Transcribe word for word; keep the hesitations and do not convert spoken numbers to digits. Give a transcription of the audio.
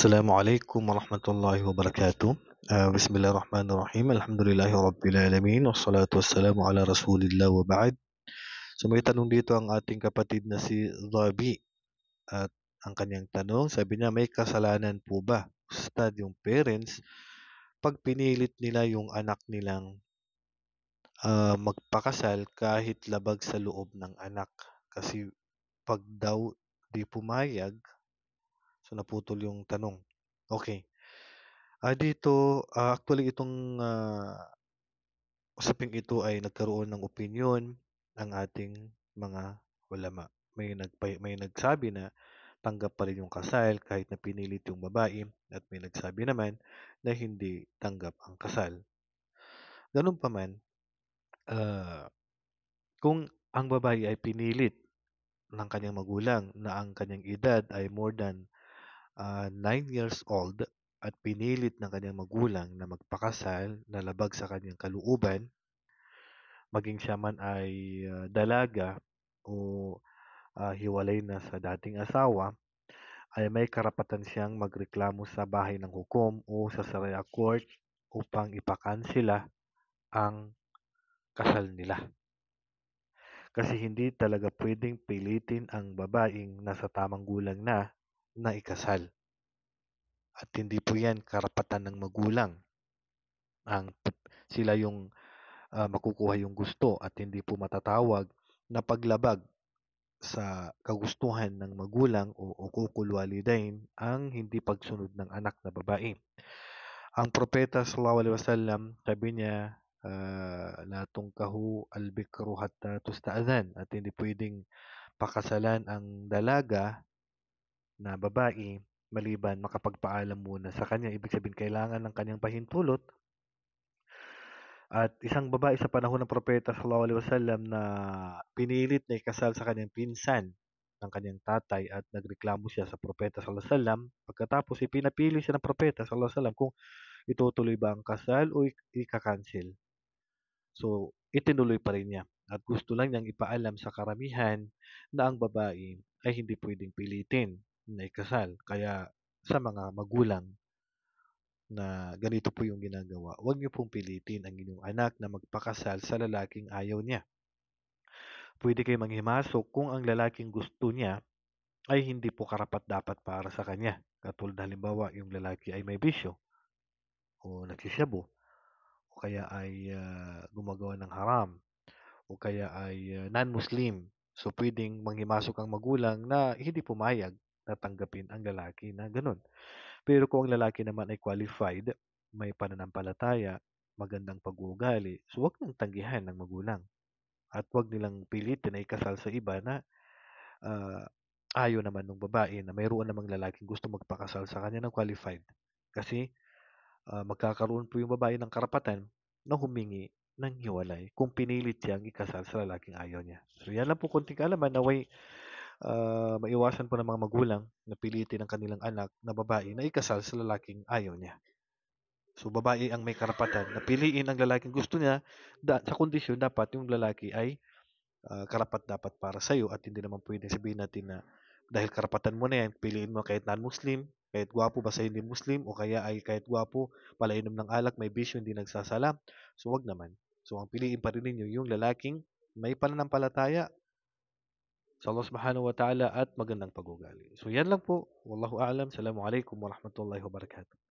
Assalamualaikum warahmatullahi wabarakatuh. Uh, Bismillahirrahmanirrahim. Alhamdulillahi rabbil alamin. Wassalatu wassalamu ala rasulillah wa ba'd. So may tanong dito ang ating kapatid na si Zabi. At ang kanyang tanong, sabi niya, may kasalanan po ba, Ustad, yung parents pag pinilit nila yung anak nilang uh, magpakasal kahit labag sa loob ng anak? Kasi pag daw di pumayag, so naputol yung tanong. Okay. Ah, dito, ah, actually itong ah, usaping ito ay nagkaroon ng opinyon ang ating mga ulama. May nagpay, may nagsabi na tanggap pa rin yung kasal kahit na pinilit yung babae, at may nagsabi naman na hindi tanggap ang kasal. Ganun pa man, ah, kung ang babae ay pinilit ng kanyang magulang na ang kanyang edad ay more than ah, nine years old at pinilit ng kanyang magulang na magpakasal na labag sa kanyang kalooban, maging siya man ay ah, dalaga o ah, hiwalay na sa dating asawa, ay may karapatan siyang magreklamo sa bahay ng hukom o sa Sharia court upang ipakansela ang kasal nila. Kasi hindi talaga pwedeng pilitin ang babaeng nasa tamang gulang na na ikasal. At hindi po yan karapatan ng magulang. Ang sila yung ah, makukuha yung gusto at hindi po matatawag na paglabag sa kagustuhan ng magulang o ukukul walidain ang hindi pagsunod ng anak na babae. Ang propeta sallallahu alaihi wasallam, sabi niya, uh, la tungkahu al-bikru hatta tusta'zan, at hindi pwedeng pakasalan ang dalaga na babae maliban makapagpaalam muna sa kanya. Ibig sabihin, kailangan ng kanyang pahintulot. At isang babae sa panahon ng propeta sallallahu alaihi wasallam na pinilit na ikasal sa kanyang pinsan ng kanyang tatay at nagreklamo siya sa propeta sallallahu alaihi wasallam. Pagkatapos ipinapili siya ng propeta sallallahu alaihi wasallam kung itutuloy ba ang kasal o ika-cancel. So, itinuloy pa rin niya at gusto lang niyang ipaalam sa karamihan na ang babae ay hindi pwedeng pilitin na ikasal. Kaya sa mga magulang na ganito po yung ginagawa, huwag niyo pong pilitin ang inyong anak na magpakasal sa lalaking ayaw niya. Pwede kayo manghimasok kung ang lalaking gusto niya ay hindi po karapat-dapat para sa kanya. Katulad halimbawa, yung lalaki ay may bisyo o nagsisyabu o kaya ay ah, gumagawa ng haram o kaya ay ah, non-Muslim. So pwedeng manghimasok ang magulang na hindi pumayag na tanggapin ang lalaki na ganun. Pero kung ang lalaki naman ay qualified, may pananampalataya, magandang pag-uugali, so huwag nang tanggihan ng magulang. At huwag nilang pilitin na ikasal sa iba na ah, ayaw naman ng babae na mayroon namang lalaking gusto magpakasal sa kanya ng qualified. Kasi ah, magkakaroon po yung babae ng karapatan na humingi ng hiwalay kung pinilit siyang ikasal sa lalaking ayaw niya. So yan lang po konting kaalaman, naway ah, maiwasan po ng mga magulang na pilitin ang kanilang anak na babae na ikasal sa lalaking ayaw niya. So babae ang may karapatan na piliin ang lalaking gusto niya, da, sa kondisyon dapat yung lalaki ay ah, karapat-dapat para sa iyo, at hindi naman pwedeng sabihin natin na dahil karapatan mo na yan, piliin mo kahit non-Muslim, kahit gwapo basta hindi Muslim, o kaya ay kahit gwapo, palainom ng alak, may bisyo, hindi nagsasala. So wag naman. So ang piliin pa rin ninyo yung lalaking may pananampalataya sa Allah subhanahu wa ta'ala at magandang pag-ugali. So yan lang po. Wallahu a'lam. Assalamualaikum warahmatullahi wabarakatuh.